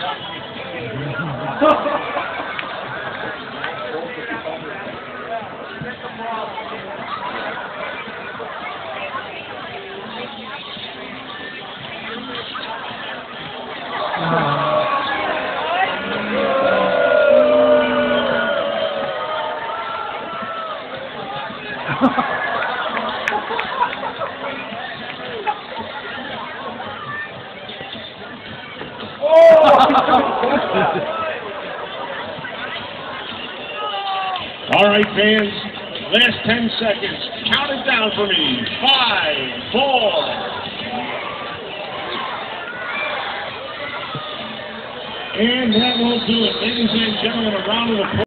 All right, fans, last 10 seconds. Count it down for me. 5, 4. And that will do it. Ladies and gentlemen, a round of applause.